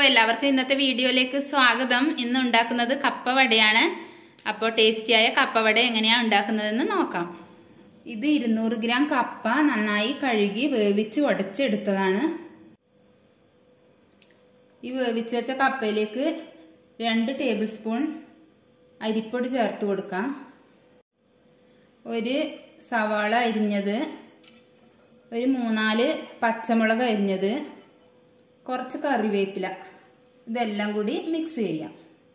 എല്ലാവർക്കും ഇന്നത്തെ വീഡിയോയിലേക്ക് സ്വാഗതം. ഇന്ന് ഉണ്ടാക്കുന്നത് കപ്പ വടയാണ്. അപ്പോൾ ടേസ്റ്റിയായ കപ്പ വട എങ്ങനെയാണ് ഉണ്ടാക്കുന്നതെന്ന് നോക്കാം. ഇത് 200 ഗ്രാം കപ്പ നന്നായി കഴുകി വേവിച്ച് ഉടച്ചെടുത്തതാണ്. ഈ വേവിച്ച് വെച്ച കപ്പയിലേക്ക് 2 ടേബിൾ സ്പൂൺ അരിപ്പൊടി ചേർത്ത് കൊടുക്കാം. ഒരു സവാള അരിഞ്ഞത്, ഒരു 3-4 പച്ചമുളക് അരിഞ്ഞത്, കുറച്ച് കറിവേപ്പില, ഇതെല്ലാം കൂടി മിക്സ് ചെയ്യാം.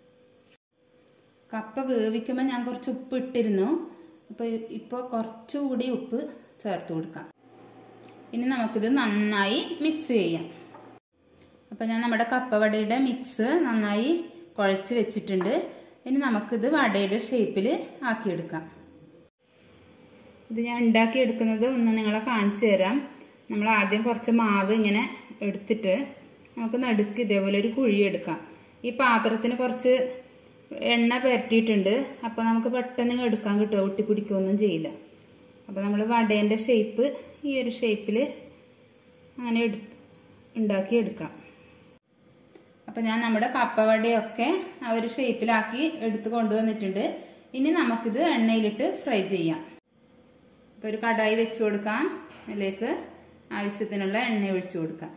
കപ്പ വേവിക്കുമ്പോൾ ഞാൻ കുറച്ച് ഉപ്പ് ഇട്ടിരുന്നു. ഇപ്പോൾ കുറച്ചുകൂടി ഉപ്പ് ചേർത്ത് കൊടുക്കാം. ഇനി നമുക്കിത് നന്നായി മിക്സ് ചെയ്യാം. അപ്പോൾ ഞാൻ നമ്മുടെ കപ്പ വടയുടെ മിക്സ് നന്നായി കുഴച്ച് വെച്ചിട്ടുണ്ട്. ഇനി നമുക്കിത് വടയുടെ ഷേപ്പിൽ ആക്കിയെടുക്കാം. ഇത് ഞാൻ ഉണ്ടാക്കിയെടുക്കുന്നത് ഒന്ന് നിങ്ങളെ കാണിച്ചു തരാം. നമ്മൾ ആദ്യം കുറച്ച് മാവ് ഇങ്ങനെ എടുത്തിട്ട് നമുക്ക് നടുക്ക് ഇതേപോലെ ഒരു കുഴി എടുക്കാം. ഈ പാത്രത്തിന് കുറച്ച് എണ്ണ പുരട്ടിയിട്ടുണ്ട്. അപ്പോൾ നമുക്ക് പെട്ടെന്ന് എടുക്കാൻ കിട്ടുമോ, ഒട്ടിപ്പിടിക്കുകയൊന്നും ചെയ്യില്ല. അപ്പോൾ നമ്മൾ വടേൻ്റെ ഷേപ്പ് ഈ ഒരു ഷേപ്പിൽ അങ്ങനെ ഉണ്ടാക്കിയെടുക്കാം. അപ്പോൾ ഞാൻ നമ്മുടെ കപ്പ വടയൊക്കെ ആ ഒരു ഷേപ്പിലാക്കി എടുത്ത് കൊണ്ടുവന്നിട്ടുണ്ട്. ഇനി നമുക്കിത് എണ്ണയിലിട്ട് ഫ്രൈ ചെയ്യാം. ഇപ്പോൾ ഒരു കടായി വെച്ച് കൊടുക്കാം. അതിലേക്ക് ആവശ്യത്തിനുള്ള എണ്ണ ഒഴിച്ചു കൊടുക്കാം.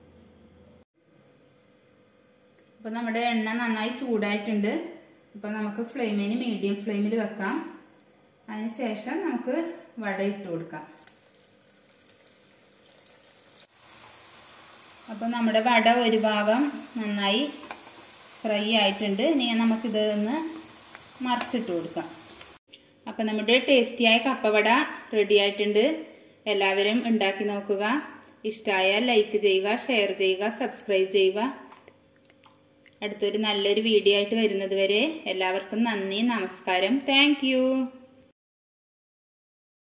അപ്പോൾ നമ്മുടെ എണ്ണ നന്നായി ചൂടായിട്ടുണ്ട്. അപ്പോൾ നമുക്ക് ഫ്ലെയിമിന് മീഡിയം ഫ്ലെയിമിൽ വെക്കാം. അതിനുശേഷം നമുക്ക് വട ഇട്ട് കൊടുക്കാം. അപ്പോൾ നമ്മുടെ വട ഒരു ഭാഗം നന്നായി ഫ്രൈ ആയിട്ടുണ്ട്. ഇനി നമുക്കിത് ഒന്ന് മറിച്ചിട്ട് കൊടുക്കാം. അപ്പോൾ നമ്മുടെ ടേസ്റ്റിയായ കപ്പവട റെഡി ആയിട്ടുണ്ട്. എല്ലാവരും ഉണ്ടാക്കി നോക്കുക. ഇഷ്ടമായാൽ ലൈക്ക് ചെയ്യുക, ഷെയർ ചെയ്യുക, സബ്സ്ക്രൈബ് ചെയ്യുക. അടുത്തൊരു നല്ലൊരു വീഡിയോ ആയിട്ട് വരുന്നത് വരെ എല്ലാവർക്കും നന്ദി, നമസ്കാരം. Thank U.